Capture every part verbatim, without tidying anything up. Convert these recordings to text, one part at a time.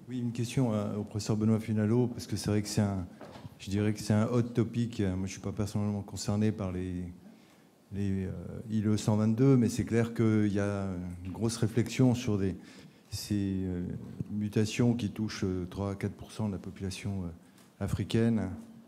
Oui, une question au professeur Benoît Funalo, parce que c'est vrai que c'est un, je dirais que c'est un hot topic. Moi, je ne suis pas personnellement concerné par les, les euh, I L E cent vingt-deux, mais c'est clair qu'il y a une grosse réflexion sur des, ces euh, mutations qui touchent trois à quatre pour cent de la population euh, africaine,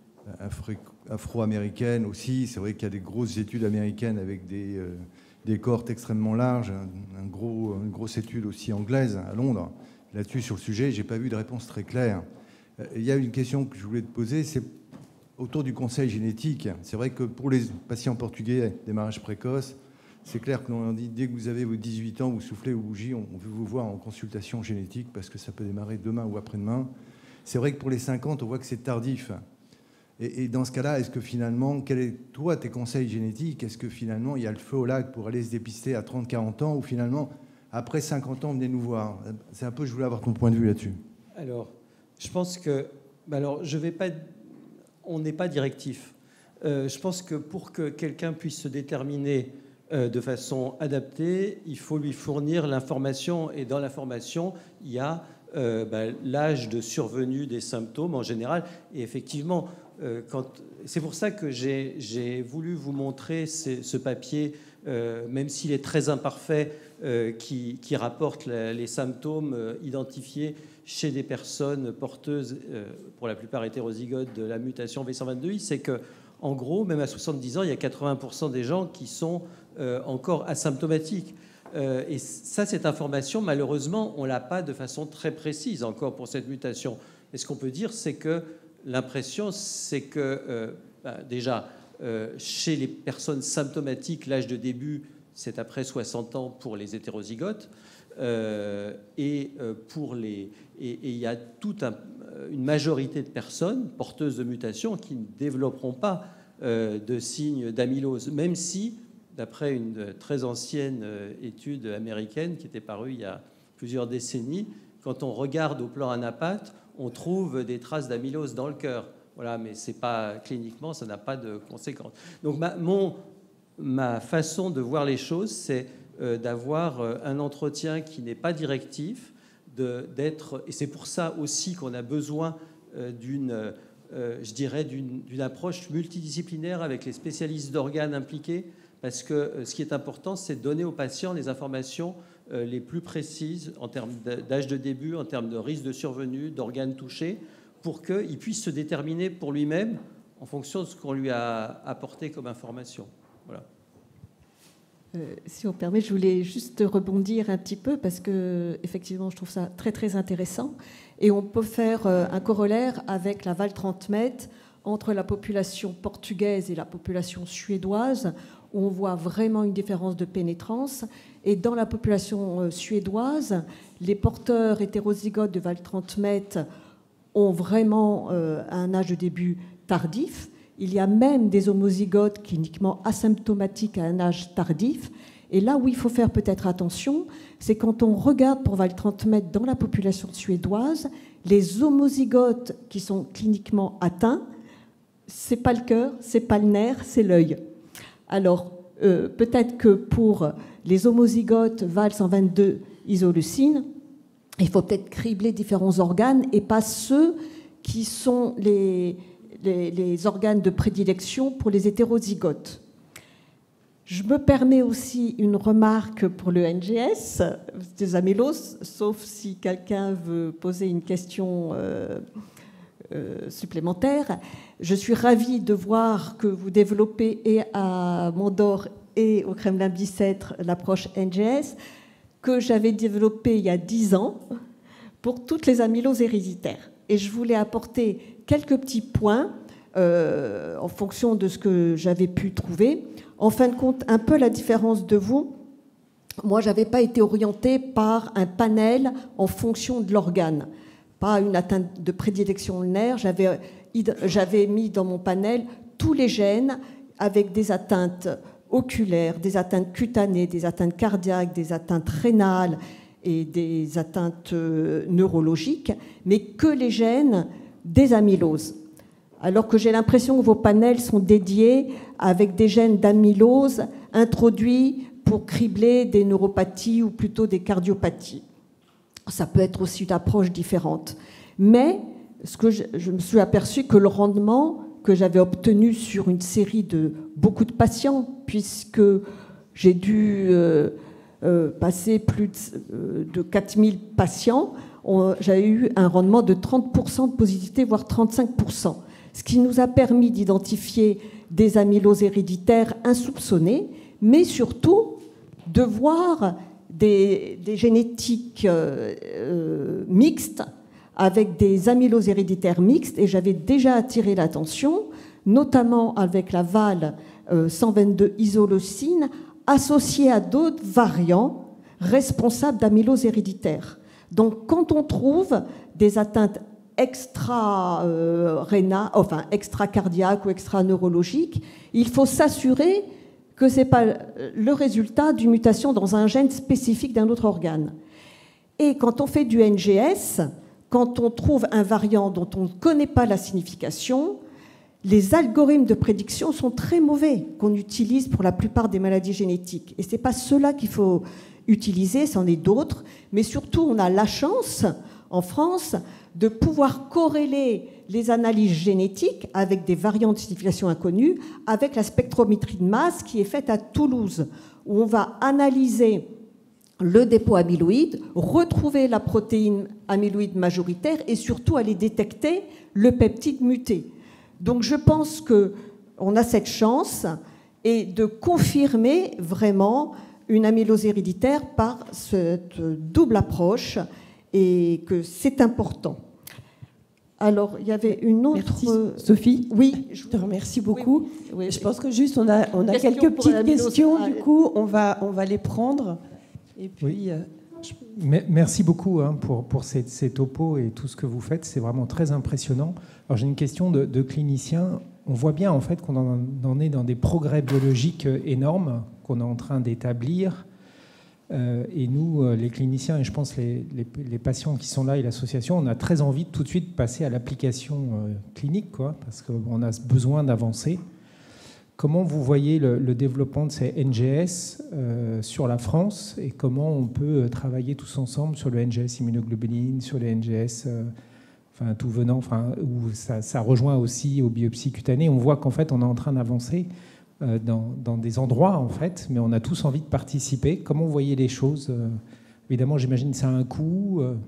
afro-américaine aussi. C'est vrai qu'il y a des grosses études américaines avec des, euh, des cohortes extrêmement larges, un, un gros, une grosse étude aussi anglaise à Londres là-dessus sur le sujet. Je n'ai pas vu de réponse très claire. Euh, il y a une question que je voulais te poser, c'est autour du conseil génétique. C'est vrai que pour les patients portugais, démarrage précoce, c'est clair que l'on dit, dès que vous avez vos dix-huit ans, vous soufflez aux bougies, on veut vous voir en consultation génétique parce que ça peut démarrer demain ou après-demain. C'est vrai que pour les cinquante, on voit que c'est tardif. Et, et dans ce cas-là, est-ce que finalement, quels sont, toi, tes conseils génétiques? Est-ce que finalement, il y a le feu au lac pour aller se dépister à trente quarante ans ou finalement, après cinquante ans, venez nous voir? C'est un peu, je voulais avoir ton point de vue là-dessus. Alors, je pense que... Alors, je vais pas... On n'est pas directif. Euh, je pense que pour que quelqu'un puisse se déterminer euh, de façon adaptée, il faut lui fournir l'information. Et dans l'information, il y a euh, ben, l'âge de survenue des symptômes en général. Et effectivement, euh, quand... c'est pour ça que j'ai, j'ai voulu vous montrer ce, ce papier, euh, même s'il est très imparfait, euh, qui, qui rapporte la, les symptômes euh, identifiés chez des personnes porteuses, euh, pour la plupart hétérozygotes, de la mutation V cent vingt-deux I, c'est que, en gros, même à soixante-dix ans, il y a quatre-vingts pour cent des gens qui sont euh, encore asymptomatiques. Euh, et ça, cette information, malheureusement, on ne l'a pas de façon très précise encore pour cette mutation. Et ce qu'on peut dire, c'est que l'impression, c'est que, euh, bah, déjà, euh, chez les personnes symptomatiques, l'âge de début, c'est après soixante ans pour les hétérozygotes. Euh, et euh, pour les et il y a toute un, une majorité de personnes porteuses de mutations qui ne développeront pas euh, de signes d'amylose, même si, d'après une très ancienne étude américaine qui était parue il y a plusieurs décennies, quand on regarde au plan ANAPAT, on trouve des traces d'amylose dans le cœur. Voilà, mais c'est pas cliniquement, ça n'a pas de conséquences. Donc ma, mon, ma façon de voir les choses, c'est d'avoir un entretien qui n'est pas directif, de, d'être, et c'est pour ça aussi qu'on a besoin d'une, euh, je dirais, d'une, d'une approche multidisciplinaire avec les spécialistes d'organes impliqués, parce que ce qui est important, c'est de donner aux patients les informations les plus précises en termes d'âge de début, en termes de risque de survenue, d'organes touchés, pour qu'il puisse se déterminer pour lui-même en fonction de ce qu'on lui a apporté comme information. Voilà. Euh, si on permet, je voulais juste rebondir un petit peu parce que effectivement, je trouve ça très très intéressant et on peut faire euh, un corollaire avec la Val trente mètres entre la population portugaise et la population suédoise où on voit vraiment une différence de pénétrance et dans la population euh, suédoise, les porteurs hétérozygotes de Val trente mètres ont vraiment euh, un âge de début tardif. Il y a même des homozygotes cliniquement asymptomatiques à un âge tardif. Et là où il faut faire peut-être attention, c'est quand on regarde pour Val trente mètres dans la population suédoise, les homozygotes qui sont cliniquement atteints, c'est pas le cœur, c'est pas le nerf, c'est l'œil. Alors, euh, peut-être que pour les homozygotes Val cent vingt-deux isoleucine, il faut peut-être cribler différents organes et pas ceux qui sont les... Les, les organes de prédilection pour les hétérozygotes. Je me permets aussi une remarque pour le N G S des amyloses, sauf si quelqu'un veut poser une question euh, euh, supplémentaire. Je suis ravie de voir que vous développez et à Mondor et au Kremlin-Bicêtre l'approche N G S que j'avais développée il y a dix ans pour toutes les amyloses héréditaires. Et je voulais apporter quelques petits points euh, en fonction de ce que j'avais pu trouver. En fin de compte, un peu la différence de vous. Moi, je n'avais pas été orientée par un panel en fonction de l'organe, pas une atteinte de prédilection du nerf. J'avais, j'avais mis dans mon panel tous les gènes avec des atteintes oculaires, des atteintes cutanées, des atteintes cardiaques, des atteintes rénales et des atteintes neurologiques, mais que les gènes des amyloses. Alors que j'ai l'impression que vos panels sont dédiés avec des gènes d'amylose introduits pour cribler des neuropathies ou plutôt des cardiopathies. ça peut être aussi une approche différente. Mais ce que je, je me suis aperçu que le rendement que j'avais obtenu sur une série de beaucoup de patients, puisque j'ai dû euh, euh, passer plus de, euh, de quatre mille patients, j'avais eu un rendement de trente pour cent de positivité, voire trente-cinq pour cent, ce qui nous a permis d'identifier des amyloses héréditaires insoupçonnées, mais surtout de voir des, des génétiques euh, euh, mixtes, avec des amyloses héréditaires mixtes, et j'avais déjà attiré l'attention, notamment avec la V A L euh, cent vingt-deux isoleucine, associée à d'autres variants responsables d'amylose héréditaire. Donc, quand on trouve des atteintes extra-rénales, euh, enfin extra-cardiaques ou extra-neurologiques, il faut s'assurer que ce n'est pas le résultat d'une mutation dans un gène spécifique d'un autre organe. Et quand on fait du N G S, quand on trouve un variant dont on ne connaît pas la signification, les algorithmes de prédiction sont très mauvais qu'on utilise pour la plupart des maladies génétiques. Et ce n'est pas cela qu'il faut utiliser, c'en est d'autres. Mais surtout, on a la chance, en France, de pouvoir corréler les analyses génétiques avec des variants de signification inconnus, avec la spectrométrie de masse qui est faite à Toulouse, où on va analyser le dépôt amyloïde, retrouver la protéine amyloïde majoritaire et surtout aller détecter le peptide muté. Donc je pense qu'on a cette chance et de confirmer vraiment une amylose héréditaire par cette double approche et que c'est important. Alors, il y avait une autre... Merci, Sophie. Oui. Je te remercie beaucoup. Oui, oui, oui. Je pense que juste, on a, on a Question quelques pour petites l'amylose. questions. Ah, Du coup, on va, on va les prendre. Et puis... Oui. euh, Merci beaucoup hein, pour, pour ces, ces topos et tout ce que vous faites. C'est vraiment très impressionnant. Alors, j'ai une question de, de clinicien. On voit bien en fait qu'on en, en est dans des progrès biologiques énormes qu'on est en train d'établir. Euh, et nous, les cliniciens, et je pense les, les, les patients qui sont là et l'association, on a très envie de tout de suite passer à l'application euh, clinique, quoi, parce qu'on a besoin d'avancer. Comment vous voyez le, le développement de ces N G S euh, sur la France et comment on peut travailler tous ensemble sur le N G S immunoglobuline, sur les N G S, euh, enfin tout venant, enfin où ça, ça rejoint aussi aux biopsies cutanées. On voit qu'en fait on est en train d'avancer euh, dans, dans des endroits en fait, mais on a tous envie de participer. Comment vous voyez les choses euh, Évidemment, j'imagine que ça a un coût. Euh,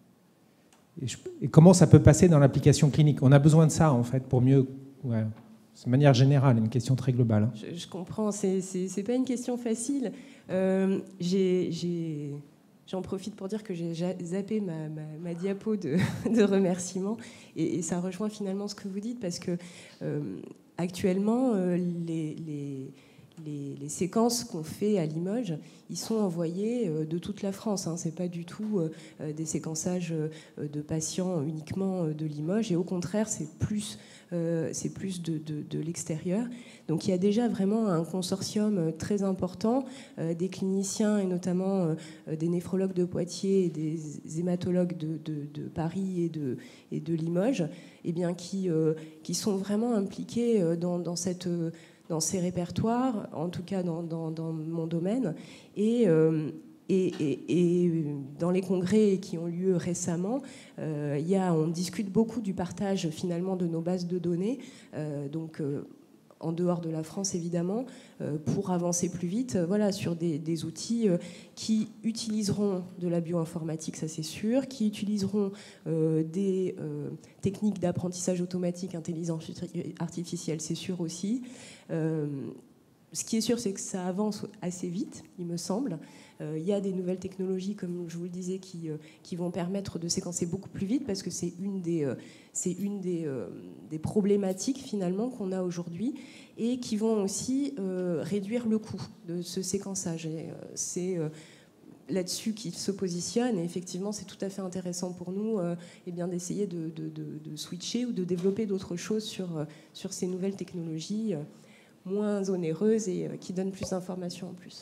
et, je, et comment ça peut passer dans l'application clinique? On a besoin de ça en fait pour mieux. Ouais. De manière générale, une question très globale. Hein. Je, je comprends, c'est, c'est, c'est pas une question facile. Euh, j'ai, j'ai, j'en profite pour dire que j'ai zappé ma, ma, ma diapo de, de remerciements et, et ça rejoint finalement ce que vous dites parce que euh, actuellement, euh, les, les, les, les séquences qu'on fait à Limoges, ils sont envoyés euh, de toute la France. Hein. C'est pas du tout euh, des séquençages euh, de patients uniquement euh, de Limoges et au contraire, c'est plus Euh, c'est plus de, de, de l'extérieur. Donc il y a déjà vraiment un consortium très important euh, des cliniciens et notamment euh, des néphrologues de Poitiers et des hématologues de, de, de Paris et de, et de Limoges eh bien, qui, euh, qui sont vraiment impliqués dans, dans, cette, dans ces répertoires, en tout cas dans, dans, dans mon domaine. Et, euh, Et, et, et dans les congrès qui ont lieu récemment, euh, y a, on discute beaucoup du partage finalement de nos bases de données, euh, donc euh, en dehors de la France évidemment, euh, pour avancer plus vite, euh, voilà, sur des, des outils euh, qui utiliseront de la bioinformatique, ça c'est sûr, qui utiliseront euh, des euh, techniques d'apprentissage automatique, intelligence artificielle, c'est sûr aussi. Euh, ce qui est sûr, c'est que ça avance assez vite, il me semble. Il euh, y a des nouvelles technologies, comme je vous le disais, qui, euh, qui vont permettre de séquencer beaucoup plus vite parce que c'est une des, euh, c'est une des, euh, des problématiques finalement qu'on a aujourd'hui et qui vont aussi euh, réduire le coût de ce séquençage. Et, euh, c'est euh, là-dessus qu'ils se positionnent et effectivement c'est tout à fait intéressant pour nous euh, eh bien, d'essayer de, de, de, de switcher ou de développer d'autres choses sur, euh, sur ces nouvelles technologies euh, moins onéreuses et euh, qui donnent plus d'informations en plus.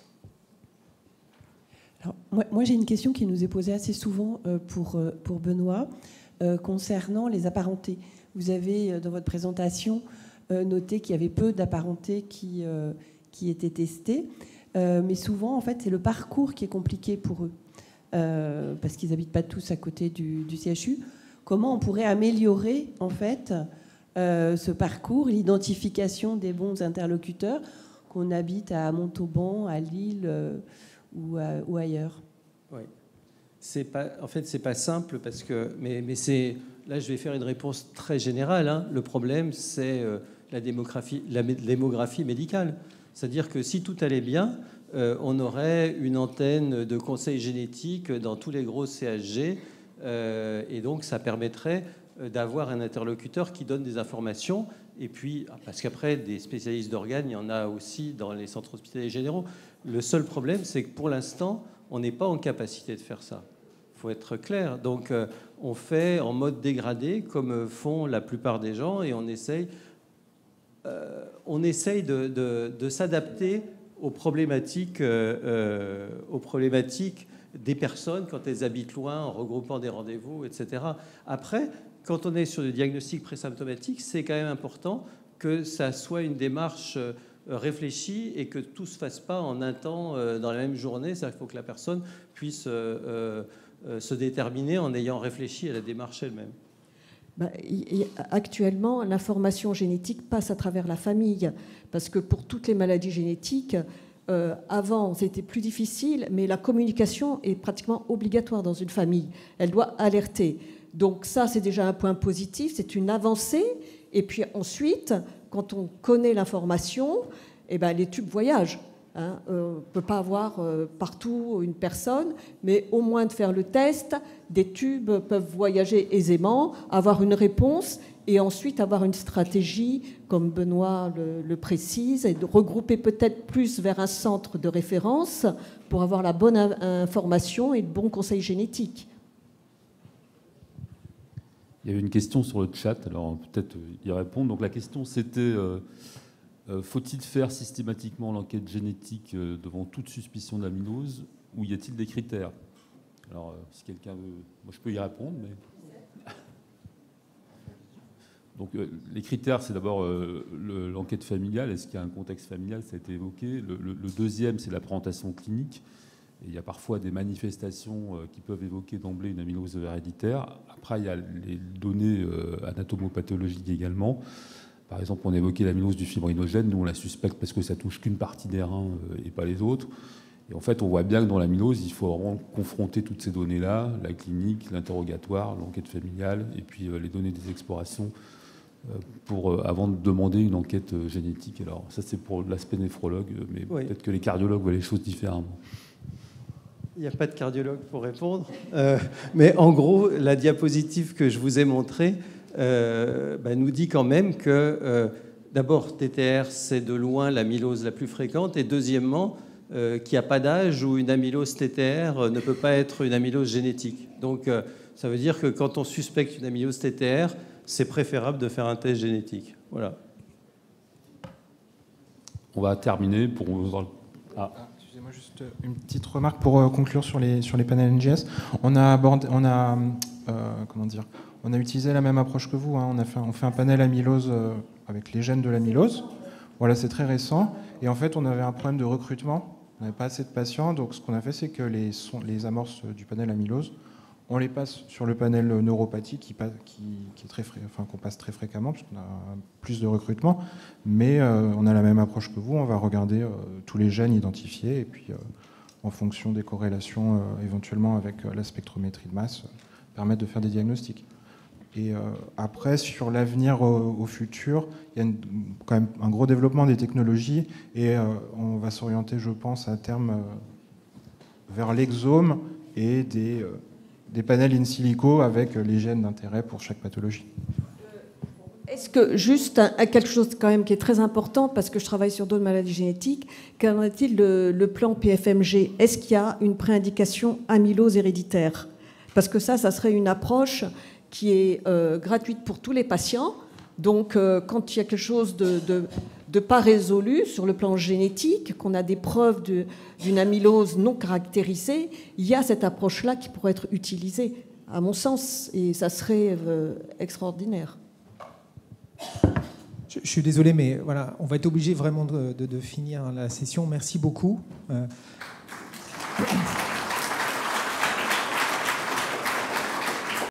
Alors, moi, moi, j'ai une question qui nous est posée assez souvent euh, pour, euh, pour Benoît euh, concernant les apparentés. Vous avez, euh, dans votre présentation, euh, noté qu'il y avait peu d'apparentés qui, euh, qui étaient testés, euh, mais souvent, en fait, c'est le parcours qui est compliqué pour eux. euh, parce qu'ils n'habitent pas tous à côté du, du C H U. Comment on pourrait améliorer en fait euh, ce parcours, l'identification des bons interlocuteurs, qu'on habite à Montauban, à Lille euh, ou, à, ou ailleurs? Oui. C'est pas, en fait, c'est pas simple parce que, mais, mais c'est, là, je vais faire une réponse très générale. Hein. Le problème, c'est euh, la démographie, la démographie médicale. C'est-à-dire que si tout allait bien, euh, on aurait une antenne de conseil génétique dans tous les gros C H G, euh, et donc ça permettrait d'avoir un interlocuteur qui donne des informations. Et puis, parce qu'après, des spécialistes d'organes, il y en a aussi dans les centres hospitaliers généraux. Le seul problème, c'est que pour l'instant, on n'est pas en capacité de faire ça. Il faut être clair. Donc, euh, on fait en mode dégradé, comme font la plupart des gens, et on essaye, euh, on essaye de, de, de s'adapter aux problématiques, euh, euh, aux problématiques des personnes quand elles habitent loin, en regroupant des rendez-vous, et cetera. Après, quand on est sur le diagnostic présymptomatique, c'est quand même important que ça soit une démarche réfléchie et que tout ne se fasse pas en un temps dans la même journée. C'est-à-dire qu'il faut que la personne puisse euh, euh, se déterminer en ayant réfléchi à la démarche elle-même. Ben, actuellement, l'information génétique passe à travers la famille, parce que pour toutes les maladies génétiques, euh, avant c'était plus difficile, mais la communication est pratiquement obligatoire dans une famille. Elle doit alerter. Donc ça, c'est déjà un point positif, c'est une avancée. Et puis ensuite, quand on connaît l'information, eh ben, les tubes voyagent. Hein. Euh, on ne peut pas avoir euh, partout une personne, mais au moins de faire le test, des tubes peuvent voyager aisément, avoir une réponse et ensuite avoir une stratégie, comme Benoît le, le précise, et de regrouper peut-être plus vers un centre de référence pour avoir la bonne information et le bon conseil génétique. Il y avait une question sur le chat, alors peut-être y répondre. Donc la question c'était euh, euh, faut-il faire systématiquement l'enquête génétique euh, devant toute suspicion d'amylose ou y a-t-il des critères? Alors euh, si quelqu'un veut, moi je peux y répondre. Mais... Donc euh, les critères, c'est d'abord euh, le, l'enquête familiale. Est-ce qu'il y a un contexte familial? Ça a été évoqué. Le, le, le deuxième, c'est la présentation clinique. Et il y a parfois des manifestations qui peuvent évoquer d'emblée une amylose héréditaire. Après, il y a les données anatomopathologiques également. Par exemple, on a évoqué l'amylose du fibrinogène. Nous, on la suspecte parce que ça touche qu'une partie des reins et pas les autres. Et en fait, on voit bien que dans l'amylose, il faut vraiment confronter toutes ces données-là, la clinique, l'interrogatoire, l'enquête familiale, et puis les données des explorations, pour, avant de demander une enquête génétique. Alors ça, c'est pour l'aspect néphrologue, mais oui. Peut-être que les cardiologues voient les choses différemment. Il n'y a pas de cardiologue pour répondre. Euh, mais en gros, la diapositive que je vous ai montrée euh, bah, nous dit quand même que, euh, d'abord, T T R, c'est de loin l'amylose la plus fréquente. Et deuxièmement, euh, qu'il n'y a pas d'âge où une amylose T T R ne peut pas être une amylose génétique. Donc, euh, ça veut dire que quand on suspecte une amylose T T R, c'est préférable de faire un test génétique. Voilà. On va terminer pour... Ah. Excusez-moi, juste une petite remarque pour euh, conclure sur les, sur les panels N G S. On a, abordé, on, a, euh, comment dire, on a utilisé la même approche que vous. Hein. On, a fait, on fait un panel amylose euh, avec les gènes de l'amylose. Voilà, c'est très récent. Et en fait, on avait un problème de recrutement. On n'avait pas assez de patients. Donc, ce qu'on a fait, c'est que les, les amorces du panel amylose, on les passe sur le panel neuropathie qui, qui, qui est très fré... enfin, qu'on passe très fréquemment parce qu'on a plus de recrutement. Mais euh, on a la même approche que vous. On va regarder euh, tous les gènes identifiés et puis, euh, en fonction des corrélations euh, éventuellement avec euh, la spectrométrie de masse, euh, permettre de faire des diagnostics. Et euh, après, sur l'avenir au, au futur, il y a une, quand même un gros développement des technologies et euh, on va s'orienter, je pense, à terme euh, vers l'exome et des... Euh, des panels in silico avec les gènes d'intérêt pour chaque pathologie. Est-ce que, juste un, quelque chose quand même qui est très important, parce que je travaille sur d'autres maladies génétiques, qu'en est-il le, le plan P F M G? Est-ce qu'il y a une préindication amylose héréditaire? Parce que ça, ça serait une approche qui est euh, gratuite pour tous les patients. Donc, euh, quand il y a quelque chose de... de de pas résolu sur le plan génétique, qu'on a des preuves de, d'une amylose non caractérisée, il y a cette approche-là qui pourrait être utilisée, à mon sens, et ça serait euh, extraordinaire. Je, je suis désolé, mais voilà, on va être obligé vraiment de, de, de finir la session. Merci beaucoup. Euh...